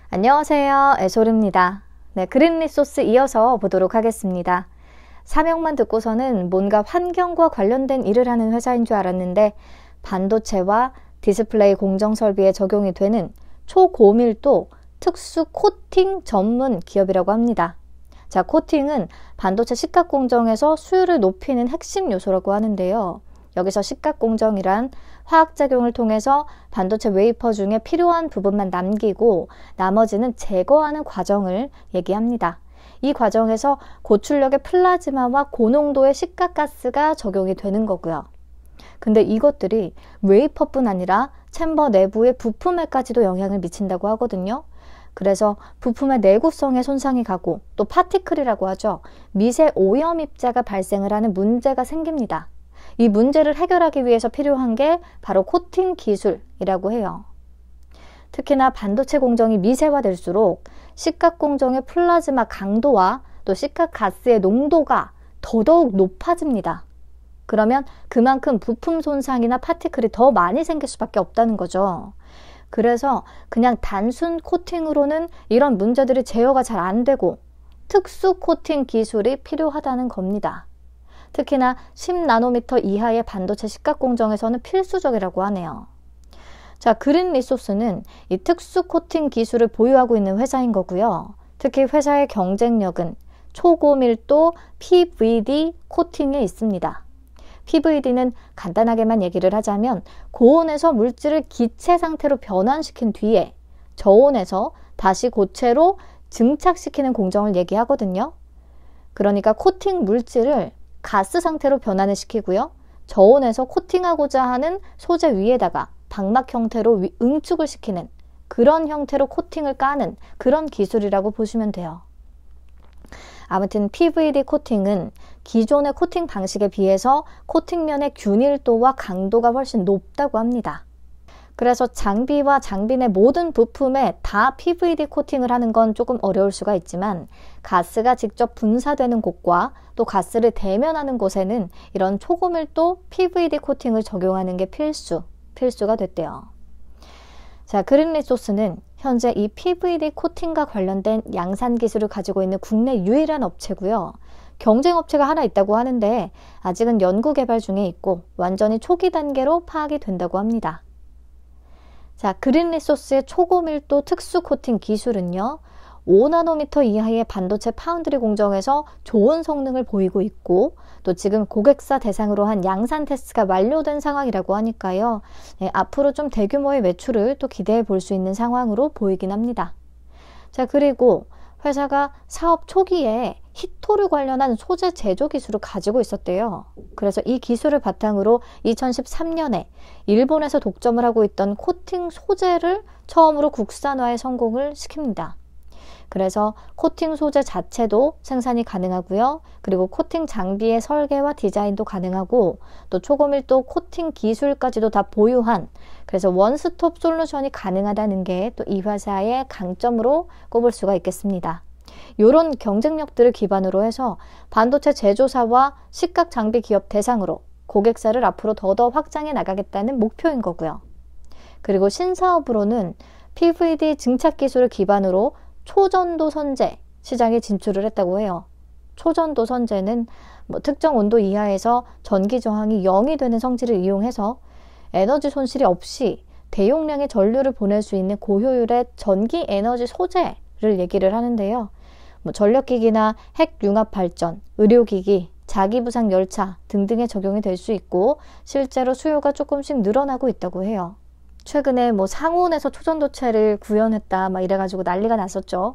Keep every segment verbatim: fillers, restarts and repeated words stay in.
안녕하세요. 애솔입니다. 네, 그린 리소스 이어서 보도록 하겠습니다. 사명만 듣고서는 뭔가 환경과 관련된 일을 하는 회사인 줄 알았는데 반도체와 디스플레이 공정 설비에 적용이 되는 초고밀도 특수 코팅 전문 기업이라고 합니다. 자, 코팅은 반도체 식각 공정에서 수율을 높이는 핵심 요소라고 하는데요. 여기서 식각 공정이란 화학작용을 통해서 반도체 웨이퍼 중에 필요한 부분만 남기고 나머지는 제거하는 과정을 얘기합니다. 이 과정에서 고출력의 플라즈마와 고농도의 식각가스가 적용이 되는 거고요. 근데 이것들이 웨이퍼뿐 아니라 챔버 내부의 부품에까지도 영향을 미친다고 하거든요. 그래서 부품의 내구성에 손상이 가고 또 파티클이라고 하죠. 미세 오염 입자가 발생을 하는 문제가 생깁니다. 이 문제를 해결하기 위해서 필요한 게 바로 코팅 기술이라고 해요. 특히나 반도체 공정이 미세화될수록 식각 공정의 플라즈마 강도와 또 식각 가스의 농도가 더더욱 높아집니다. 그러면 그만큼 부품 손상이나 파티클이 더 많이 생길 수밖에 없다는 거죠. 그래서 그냥 단순 코팅으로는 이런 문제들이 제어가 잘 안 되고 특수 코팅 기술이 필요하다는 겁니다. 특히나 십 나노미터 이하의 반도체 식각 공정에서는 필수적이라고 하네요. 자, 그린 리소스는 이 특수 코팅 기술을 보유하고 있는 회사인 거고요. 특히 회사의 경쟁력은 초고밀도 피브이디 코팅에 있습니다. 피브이디는 간단하게만 얘기를 하자면 고온에서 물질을 기체 상태로 변환시킨 뒤에 저온에서 다시 고체로 증착시키는 공정을 얘기하거든요. 그러니까 코팅 물질을 가스 상태로 변환을 시키고요. 저온에서 코팅하고자 하는 소재 위에다가 방막 형태로 응축을 시키는 그런 형태로 코팅을 까는 그런 기술이라고 보시면 돼요. 아무튼 피브이디 코팅은 기존의 코팅 방식에 비해서 코팅면의 균일도와 강도가 훨씬 높다고 합니다. 그래서 장비와 장비 내 모든 부품에 다 피브이디 코팅을 하는 건 조금 어려울 수가 있지만 가스가 직접 분사되는 곳과 또 가스를 대면하는 곳에는 이런 초고밀도 피브이디 코팅을 적용하는 게 필수, 필수가 됐대요. 자, 그린 리소스는 현재 이 피브이디 코팅과 관련된 양산 기술을 가지고 있는 국내 유일한 업체고요. 경쟁 업체가 하나 있다고 하는데 아직은 연구 개발 중에 있고 완전히 초기 단계로 파악이 된다고 합니다. 자, 그린 리소스의 초고밀도 특수 코팅 기술은요. 오 나노미터 이하의 반도체 파운드리 공정에서 좋은 성능을 보이고 있고 또 지금 고객사 대상으로 한 양산 테스트가 완료된 상황이라고 하니까요. 네, 앞으로 좀 대규모의 매출을 또 기대해 볼 수 있는 상황으로 보이긴 합니다. 자, 그리고 회사가 사업 초기에 히토류 관련한 소재 제조 기술을 가지고 있었대요. 그래서 이 기술을 바탕으로 이천십삼 년에 일본에서 독점을 하고 있던 코팅 소재를 처음으로 국산화에 성공을 시킵니다. 그래서 코팅 소재 자체도 생산이 가능하고요. 그리고 코팅 장비의 설계와 디자인도 가능하고 또 초고밀도 코팅 기술까지도 다 보유한 그래서 원스톱 솔루션이 가능하다는 게 또 이 회사의 강점으로 꼽을 수가 있겠습니다. 이런 경쟁력들을 기반으로 해서 반도체 제조사와 식각 장비 기업 대상으로 고객사를 앞으로 더더 확장해 나가겠다는 목표인 거고요. 그리고 신사업으로는 피브이디 증착 기술을 기반으로 초전도 선재 시장에 진출을 했다고 해요. 초전도 선재는 뭐 특정 온도 이하에서 전기 저항이 영이 되는 성질을 이용해서 에너지 손실이 없이 대용량의 전류를 보낼 수 있는 고효율의 전기 에너지 소재를 얘기를 하는데요. 뭐 전력기기나 핵융합 발전, 의료기기, 자기부상 열차 등등에 적용이 될 수 있고 실제로 수요가 조금씩 늘어나고 있다고 해요. 최근에 뭐 상온에서 초전도체를 구현했다 막 이래가지고 난리가 났었죠.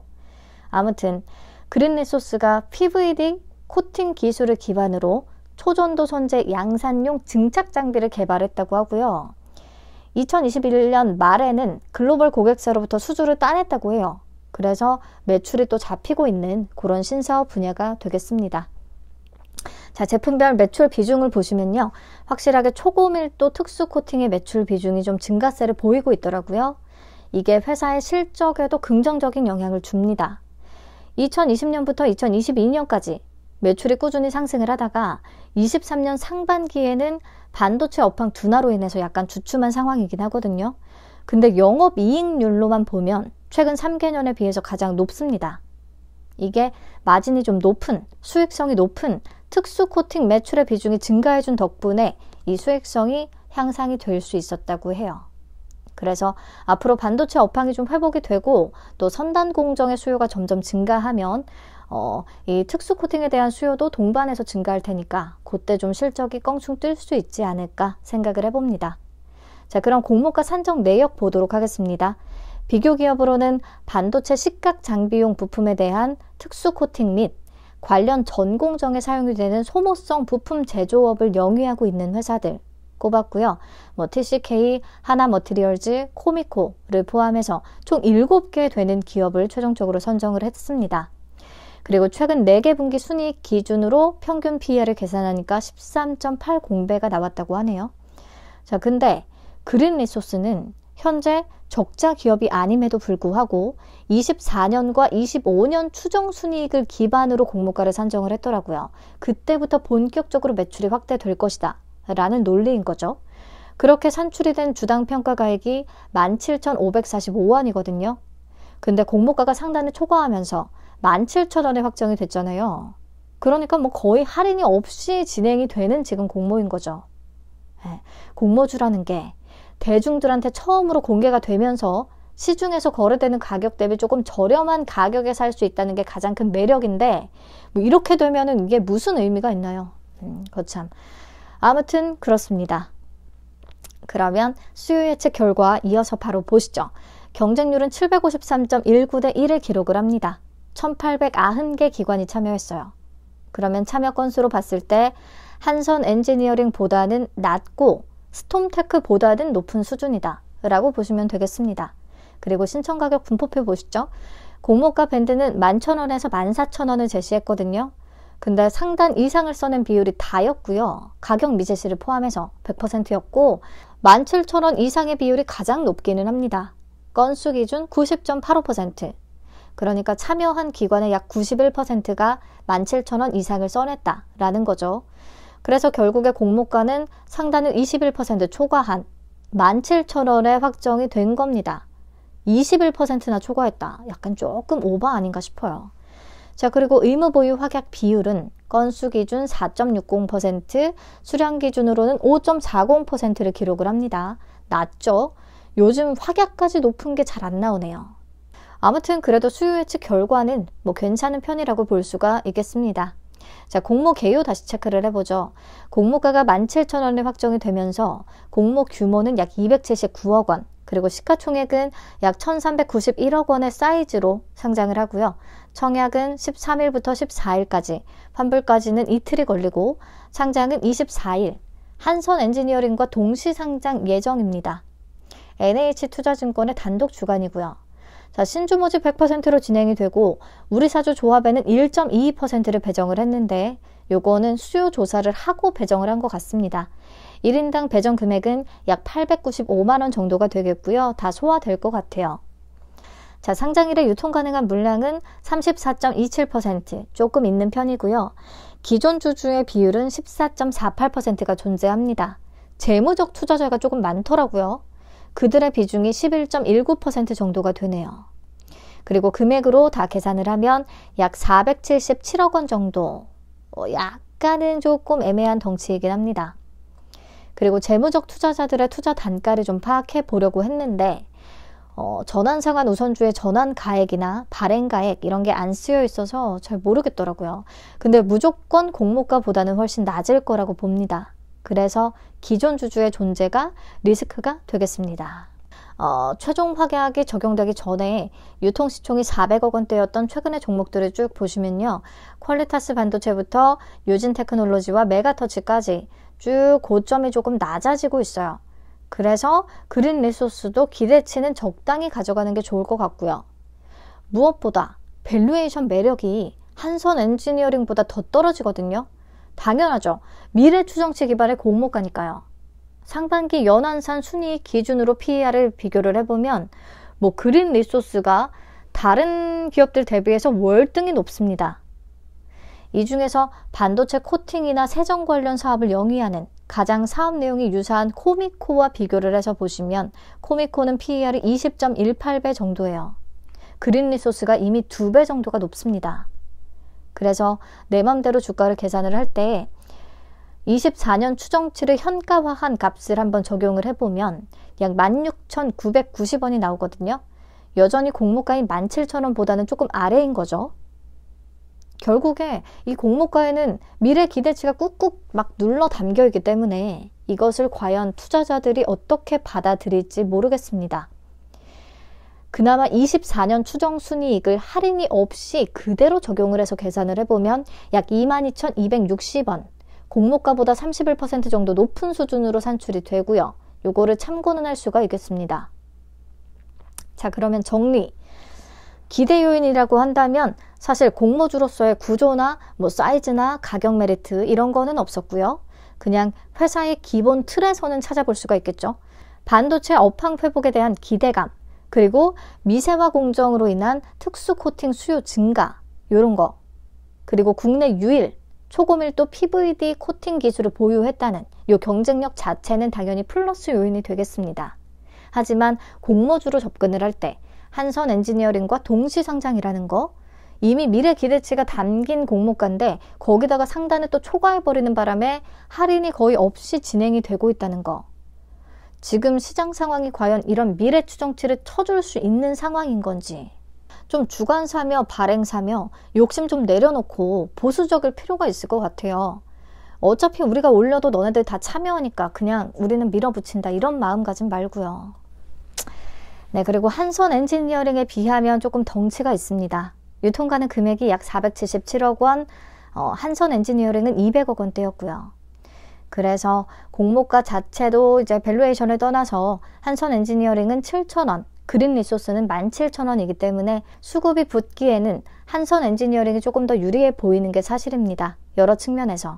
아무튼 그린 리소스가 피브이디 코팅 기술을 기반으로 초전도 선재 양산용 증착 장비를 개발했다고 하고요. 이천이십일 년 말에는 글로벌 고객사로부터 수주를 따냈다고 해요. 그래서 매출이 또 잡히고 있는 그런 신사업 분야가 되겠습니다. 자, 제품별 매출 비중을 보시면요. 확실하게 초고밀도 특수 코팅의 매출 비중이 좀 증가세를 보이고 있더라고요. 이게 회사의 실적에도 긍정적인 영향을 줍니다. 이천이십 년부터 이천이십이 년까지 매출이 꾸준히 상승을 하다가 이십삼 년 상반기에는 반도체 업황 둔화로 인해서 약간 주춤한 상황이긴 하거든요. 근데 영업이익률로만 보면 최근 삼 개년에 비해서 가장 높습니다. 이게 마진이 좀 높은, 수익성이 높은 특수 코팅 매출의 비중이 증가해준 덕분에 이 수익성이 향상이 될 수 있었다고 해요. 그래서 앞으로 반도체 업황이 좀 회복이 되고 또 선단 공정의 수요가 점점 증가하면 어, 이 특수 코팅에 대한 수요도 동반해서 증가할 테니까 그때 좀 실적이 껑충 뜰 수 있지 않을까 생각을 해봅니다. 자, 그럼 공모가 산정 내역 보도록 하겠습니다. 비교 기업으로는 반도체 식각 장비용 부품에 대한 특수 코팅 및 관련 전 공정에 사용이 되는 소모성 부품 제조업을 영위하고 있는 회사들 꼽았고요. 뭐 티씨케이, 하나머티리얼즈, 코미코를 포함해서 총 일곱 개 되는 기업을 최종적으로 선정을 했습니다. 그리고 최근 네 개 분기 순이익 기준으로 평균 피이알을 계산하니까 십삼 점 팔공 배가 나왔다고 하네요. 자, 근데 그린리소스는 현재 적자 기업이 아님에도 불구하고 이십사 년과 이십오 년 추정 순이익을 기반으로 공모가를 산정을 했더라고요. 그때부터 본격적으로 매출이 확대될 것이다 라는 논리인 거죠. 그렇게 산출이 된 주당 평가가액이 만 칠천 오백사십오 원이거든요. 근데 공모가가 상단을 초과하면서 만 칠천 원에 확정이 됐잖아요. 그러니까 뭐 거의 할인이 없이 진행이 되는 지금 공모인 거죠. 네, 공모주라는 게 대중들한테 처음으로 공개가 되면서 시중에서 거래되는 가격 대비 조금 저렴한 가격에 살 수 있다는 게 가장 큰 매력인데 뭐 이렇게 되면은 이게 무슨 의미가 있나요? 음, 거참. 아무튼 그렇습니다. 그러면 수요 예측 결과 이어서 바로 보시죠. 경쟁률은 칠백오십삼 점 일구 대 일을 기록을 합니다. 천팔백구십 개 기관이 참여했어요. 그러면 참여 건수로 봤을 때 한선 엔지니어링보다는 낮고 스톰테크보다는 높은 수준이다 라고 보시면 되겠습니다. 그리고 신청 가격 분포표 보시죠. 공모가 밴드는 만 천 원에서 만 사천 원을 제시했거든요. 근데 상단 이상을 써낸 비율이 다였고요. 가격 미제시를 포함해서 백 퍼센트였고 만 칠천 원 이상의 비율이 가장 높기는 합니다. 건수 기준 구십 점 팔오 퍼센트. 그러니까 참여한 기관의 약 구십일 퍼센트가 만 칠천 원 이상을 써냈다라는 거죠. 그래서 결국에 공모가는 상단을 이십일 퍼센트 초과한 만 칠천 원에 확정이 된 겁니다. 이십일 퍼센트나 초과했다. 약간 조금 오버 아닌가 싶어요. 자, 그리고 의무 보유 확약 비율은 건수 기준 사 점 육공 퍼센트, 수량 기준으로는 오 점 사공 퍼센트를 기록을 합니다. 낮죠? 요즘 확약까지 높은 게 잘 안 나오네요. 아무튼 그래도 수요 예측 결과는 뭐 괜찮은 편이라고 볼 수가 있겠습니다. 자, 공모 개요 다시 체크를 해보죠. 공모가가 만 칠천 원에 확정이 되면서 공모 규모는 약 이백칠십구억 원, 그리고 시가총액은 약 천삼백구십일억 원의 사이즈로 상장을 하고요. 청약은 십삼 일부터 십사 일까지, 환불까지는 이틀이 걸리고 상장은 이십사 일, 한선 엔지니어링과 동시 상장 예정입니다. 엔에이치투자증권의 단독 주관이고요. 자, 신주 모집 백 퍼센트로 진행이 되고 우리사주 조합에는 일 점 이이 퍼센트를 배정을 했는데 요거는 수요 조사를 하고 배정을 한 것 같습니다. 일 인당 배정 금액은 약 팔백구십오만 원 정도가 되겠고요. 다 소화될 것 같아요. 자, 상장일에 유통 가능한 물량은 삼십사 점 이칠 퍼센트, 조금 있는 편이고요. 기존 주주의 비율은 십사 점 사팔 퍼센트가 존재합니다. 재무적 투자자가 조금 많더라고요. 그들의 비중이 십일 점 일구 퍼센트 정도가 되네요. 그리고 금액으로 다 계산을 하면 약 사백칠십칠억 원 정도, 어, 약간은 조금 애매한 덩치이긴 합니다. 그리고 재무적 투자자들의 투자 단가를 좀 파악해 보려고 했는데 어, 전환상환 우선주의 전환 가액이나 발행 가액 이런 게 안 쓰여 있어서 잘 모르겠더라고요. 근데 무조건 공모가보다는 훨씬 낮을 거라고 봅니다. 그래서 기존 주주의 존재가 리스크가 되겠습니다. 어, 최종 확약이 적용되기 전에 유통시총이 사백억 원대였던 최근의 종목들을 쭉 보시면요. 퀄리타스 반도체부터 유진테크놀로지와 메가터치까지 쭉 고점이 조금 낮아지고 있어요. 그래서 그린리소스도 기대치는 적당히 가져가는 게 좋을 것 같고요. 무엇보다 밸류에이션 매력이 한선 엔지니어링보다 더 떨어지거든요. 당연하죠. 미래 추정치 기반의 공모가니까요. 상반기 연환산 순이익 기준으로 피이알을 비교를 해보면 뭐 그린리소스가 다른 기업들 대비해서 월등히 높습니다. 이 중에서 반도체 코팅이나 세정 관련 사업을 영위하는 가장 사업 내용이 유사한 코미코와 비교를 해서 보시면 코미코는 피이알이 이십 점 일팔 배 정도예요. 그린 리소스가 이미 두 배 정도가 높습니다. 그래서 내 맘대로 주가를 계산을 할 때 이십사 년 추정치를 현가화한 값을 한번 적용을 해보면 약 만 육천구백구십 원이 나오거든요. 여전히 공모가인 만 칠천 원보다는 조금 아래인 거죠. 결국에 이 공모가에는 미래 기대치가 꾹꾹 막 눌러 담겨 있기 때문에 이것을 과연 투자자들이 어떻게 받아들일지 모르겠습니다. 그나마 이십사 년 추정 순이익을 할인이 없이 그대로 적용을 해서 계산을 해보면 약 이만 이천이백육십 원, 공모가보다 삼십일 퍼센트 정도 높은 수준으로 산출이 되고요. 요거를 참고는 할 수가 있겠습니다. 자, 그러면 정리. 기대 요인이라고 한다면 사실 공모주로서의 구조나 뭐 사이즈나 가격 메리트 이런 거는 없었고요. 그냥 회사의 기본 틀에서는 찾아볼 수가 있겠죠. 반도체 업황 회복에 대한 기대감, 그리고 미세화 공정으로 인한 특수 코팅 수요 증가, 이런 거, 그리고 국내 유일 초고밀도 피브이디 코팅 기술을 보유했다는 이 경쟁력 자체는 당연히 플러스 요인이 되겠습니다. 하지만 공모주로 접근을 할 때 한선 엔지니어링과 동시 상장이라는 거, 이미 미래 기대치가 담긴 공모가인데 거기다가 상단을 또 초과해버리는 바람에 할인이 거의 없이 진행이 되고 있다는 거. 지금 시장 상황이 과연 이런 미래 추정치를 쳐줄 수 있는 상황인 건지, 좀 주관사며 발행사며 욕심 좀 내려놓고 보수적일 필요가 있을 것 같아요. 어차피 우리가 올려도 너네들 다 참여하니까 그냥 우리는 밀어붙인다, 이런 마음가짐 말고요. 네, 그리고 한선 엔지니어링에 비하면 조금 덩치가 있습니다. 유통가는 금액이 약 사백칠십칠억 원, 어, 한선 엔지니어링은 이백억 원대였고요. 그래서 공모가 자체도 이제 밸류에이션을 떠나서 한선 엔지니어링은 칠천 원, 그린 리소스는 만 칠천 원이기 때문에 수급이 붙기에는 한선 엔지니어링이 조금 더 유리해 보이는 게 사실입니다. 여러 측면에서.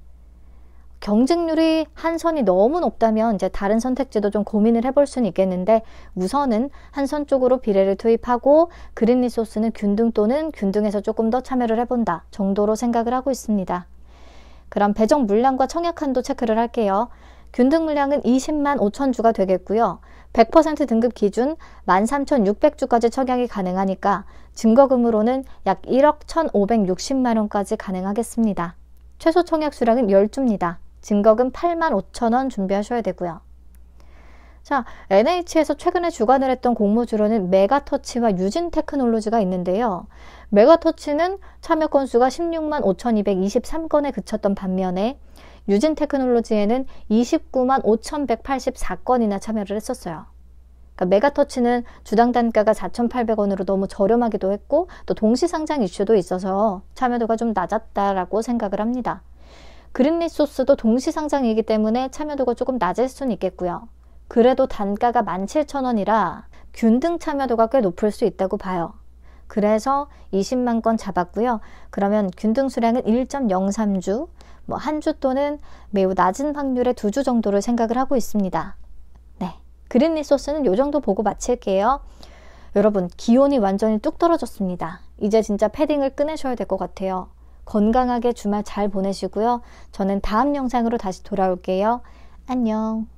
경쟁률이 한선이 너무 높다면 이제 다른 선택지도 좀 고민을 해볼 수는 있겠는데, 우선은 한선 쪽으로 비례를 투입하고 그린 리소스는 균등 또는 균등에서 조금 더 참여를 해본다 정도로 생각을 하고 있습니다. 그럼 배정 물량과 청약 한도 체크를 할게요. 균등 물량은 이십만 오천 주가 되겠고요. 백 퍼센트 등급 기준 만 삼천육백 주까지 청약이 가능하니까 증거금으로는 약 일억 천오백육십만 원까지 가능하겠습니다. 최소 청약 수량은 십 주입니다. 증거금 팔만 오천 원 준비하셔야 되고요. 자, 엔에이치에서 최근에 주관을 했던 공모주로는 메가터치와 유진테크놀로지가 있는데요. 메가터치는 참여 건수가 십육만 오천이백이십삼 건에 그쳤던 반면에 유진테크놀로지에는 이십구만 오천백팔십사 건이나 참여를 했었어요. 그러니까 메가터치는 주당 단가가 사천팔백 원으로 너무 저렴하기도 했고, 또 동시상장 이슈도 있어서 참여도가 좀 낮았다라고 생각을 합니다. 그린 리소스도 동시상장이기 때문에 참여도가 조금 낮을 수는 있겠고요. 그래도 단가가 만 칠천 원이라 균등 참여도가 꽤 높을 수 있다고 봐요. 그래서 이십만 건 잡았고요. 그러면 균등 수량은 일 점 영삼 주, 뭐 한 주 또는 매우 낮은 확률의 두 주 정도를 생각을 하고 있습니다. 네, 그린 리소스는 요 정도 보고 마칠게요. 여러분, 기온이 완전히 뚝 떨어졌습니다. 이제 진짜 패딩을 꺼내셔야 될 것 같아요. 건강하게 주말 잘 보내시고요. 저는 다음 영상으로 다시 돌아올게요. 안녕.